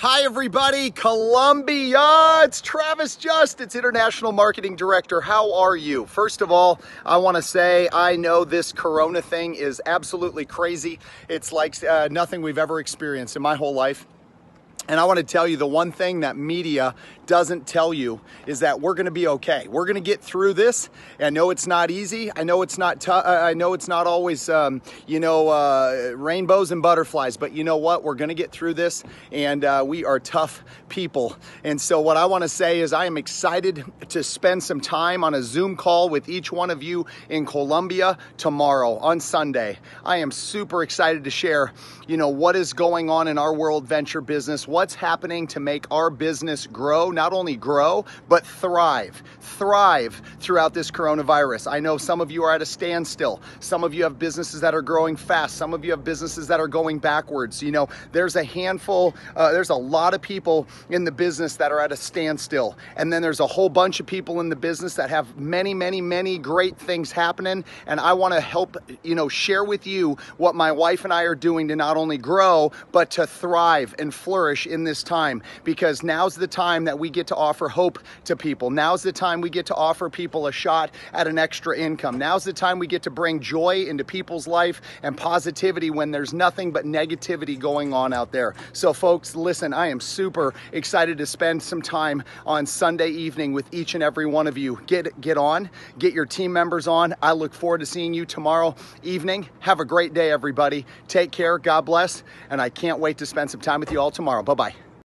Hi everybody, Columbia, it's Travis Just, it's International Marketing Director. How are you? First of all, I want to say I know this Corona thing is absolutely crazy. It's like nothing we've ever experienced in my whole life. And I want to tell you the one thing that media doesn't tell you is that we're going to be okay. We're going to get through this. I know it's not easy. I know it's not. I know it's not always, rainbows and butterflies. But you know what? We're going to get through this, and we are tough people. And so what I want to say is I am excited to spend some time on a Zoom call with each one of you in Columbia tomorrow on Sunday. I am super excited to share, what is going on in our World Venture business. What's happening to make our business grow, not only grow, but thrive throughout this coronavirus. I know some of you are at a standstill. Some of you have businesses that are growing fast. Some of you have businesses that are going backwards. There's a handful, there's a lot of people in the business that are at a standstill. And then there's a whole bunch of people in the business that have many, many, many great things happening. And I want to help, share with you what my wife and I are doing to not only grow, but to thrive and flourish in this time, because now's the time that we get to offer hope to people. Now's the time we get to offer people a shot at an extra income. Now's the time we get to bring joy into people's life and positivity when there's nothing but negativity going on out there. So folks, listen, I am super excited to spend some time on Sunday evening with each and every one of you. Get on, get your team members on. I look forward to seeing you tomorrow evening. Have a great day, everybody. Take care, God bless, and I can't wait to spend some time with you all tomorrow. Bye-bye.